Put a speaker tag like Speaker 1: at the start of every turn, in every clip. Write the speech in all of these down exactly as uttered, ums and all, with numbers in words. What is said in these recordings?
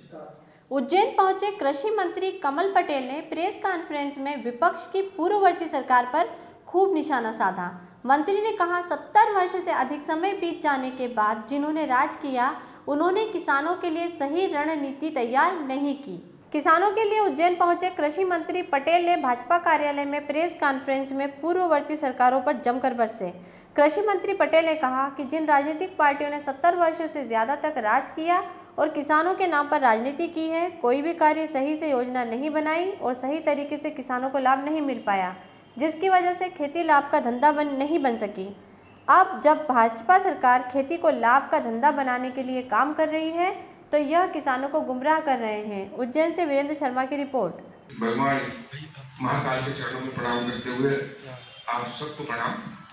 Speaker 1: उज्जैन पहुंचे कृषि मंत्री कमल पटेल ने प्रेस कॉन्फ्रेंस में विपक्ष की पूर्ववर्ती सरकार पर खूब निशाना साधा। मंत्री ने कहा, सत्तर वर्ष से अधिक समय बीत जाने के बाद जिन्होंने राज किया, उन्होंने किसानों के लिए सही रणनीति तैयार नहीं की। किसानों के लिए उज्जैन पहुंचे कृषि मंत्री पटेल ने भाजपा कार्यालय में प्रेस कॉन्फ्रेंस में पूर्ववर्ती सरकारों पर जमकर बरसे। कृषि मंत्री पटेल ने कहा कि जिन राजनीतिक पार्टियों ने सत्तर वर्ष से ज्यादा तक राज किया और किसानों के नाम पर राजनीति की है, कोई भी कार्य सही से योजना नहीं बनाई और सही तरीके से किसानों को लाभ नहीं मिल पाया, जिसकी वजह से खेती लाभ का धंधा बन नहीं बन सकी। अब जब भाजपा सरकार खेती को लाभ का धंधा बनाने के लिए काम कर रही है, तो यह किसानों को गुमराह कर रहे हैं। उज्जैन से वीरेंद्र शर्मा की रिपोर्ट।
Speaker 2: भगवान महाकाल के चरणों में प्रणाम करते हुए आप सबको प्रणाम।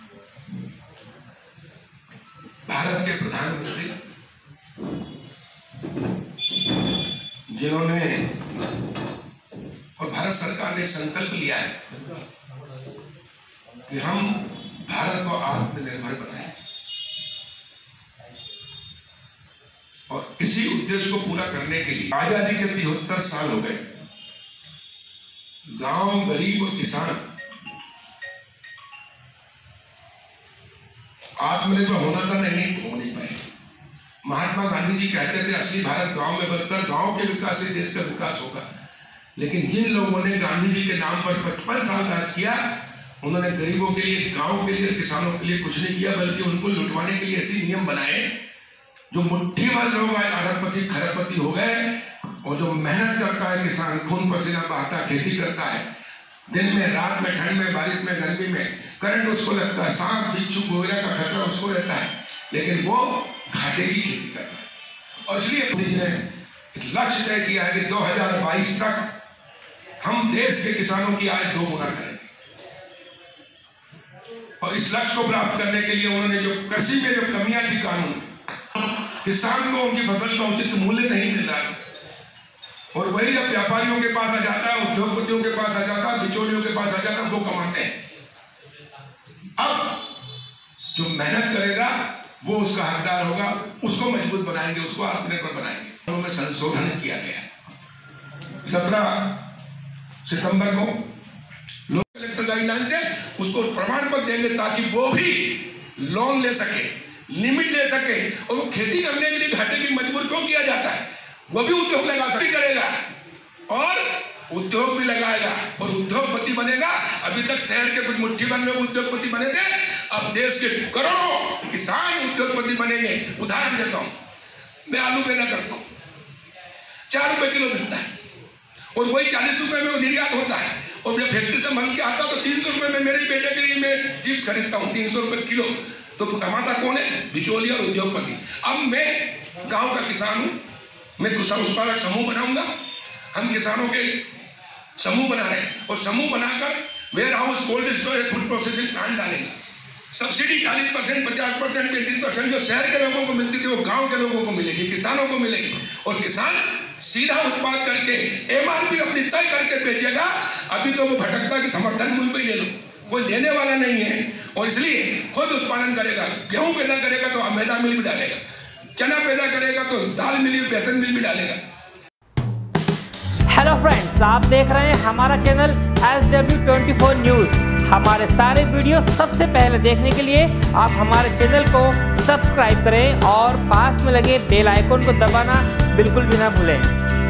Speaker 2: भारत के प्रधानमंत्री जिन्होंने और भारत सरकार ने एक संकल्प लिया है कि हम भारत को आत्मनिर्भर बनाएं, और इसी उद्देश्य को पूरा करने के लिए आजादी के तिहत्तर साल हो गए। गांव, गरीब और किसान आत्मनिर्भर होना था, नहीं हो नहीं पाए। महात्मा गांधी जी कहते थे, असली भारत गांव में बसकर गांव के विकास से देश का विकास होगा। लेकिन जिन लोगों ने गांधी जी के नाम पर पचपन साल राज किया, उन्होंने गरीबों के लिए, गांव के लिए, किसानों के लिए कुछ नहीं किया, बल्कि उनको लुटवाने के लिए ऐसे नियम बनाए जो मुट्ठी भर लोग आज अरबपति खरबपति हो गए। और जो मेहनत करता है किसान, खून पसीना बहाता खेती करता है, दिन में, रात में, ठंड में, बारिश में, गर्मी में, करंट उसको लगता है, सांप बिच्छू गोरा का खतरा उसको रहता है, लेकिन वो घाटे की खेती कर रहा है। और इसलिए मोदी ने एक लक्ष्य तय किया है कि दो हज़ार बाईस तक हम देश के किसानों की आय दो गुना करेंगे। और इस लक्ष्य को प्राप्त करने के लिए उन्होंने जो कृषि में जो कमियां थी कानून, किसान को उनकी फसल का उचित मूल्य नहीं मिल रहा था, और वही जब व्यापारियों के पास आ जाता है, उद्योगपतियों के पास आ जाता है, बिचौलियों के पास आ जाता है, वो कमाते हैं। अब जो मेहनत करेगा वो उसका हकदार होगा, उसको मजबूत बनाएंगे, उसको आत्मनिर्भर बनाएंगे। उनमें संशोधन किया गया। सत्रह सितंबर को लोकल कलेक्टर गाइडलाइन से उसको प्रमाण पत्र देंगे, ताकि वो भी लोन ले सके, लिमिट ले सके। और वो खेती करने के लिए घाटे की मजबूर क्यों किया जाता है, वो भी उद्योग लगा सके, करेगा और उद्योग भी लगाएगा और उद्योगपति बनेगा। अभी तक शहर के कुछ मुट्ठी भर लोग उद्योगपति बने थे, अब देश के करोड़ों किसान उद्योगपति बनेंगे। उदाहरण देता हूं, मैं आलू पैदा करता हूं, चार रुपए किलो मिलता है, और वही चालीस रुपए में निर्यात होता है, और जब फैक्ट्री से मन के आता तो तीन सौ रुपए में मेरे बेटे के लिए मैं चिप्स खरीदता हूँ, तीन सौ रुपए किलो। तो कमाता कौन है? बिचौलिया और उद्योगपति। अब मैं गाँव का किसान हूँ, मैं किसान उत्पादक समूह बनाऊंगा। हम किसानों के समूह बना रहे हैं, और समूह बनाकर warehouse, cold storage, food processing plant डालेंगे। सब्सिडी चालीस परसेंट, पचास परसेंट, पैंतीस परसेंट जो शहर के लोगों को मिलती थी, वो गांव के लोगों को मिलेगी, किसानों को मिलेगी। और किसान सीधा उत्पाद करके एमआरपी अपनी तय करके बेचेगा। अभी तो वो भटकता कि समर्थन मूल्य पे ले लो, कोई लेने वाला नहीं है, और इसलिए खुद उत्पादन करेगा। गेहूं पैदा करेगा तो मैदा मिल भी डालेगा, चना पैदा करेगा तो दाल मिल, बेसन मिल भी डालेगा।
Speaker 3: हेलो फ्रेंड्स, आप देख रहे हैं हमारा channel S W twenty four news. हमारे सारे वीडियो सबसे पहले देखने के लिए आप हमारे चैनल को सब्सक्राइब करें और पास में लगे बेल आइकन को दबाना बिल्कुल भी ना भूलें।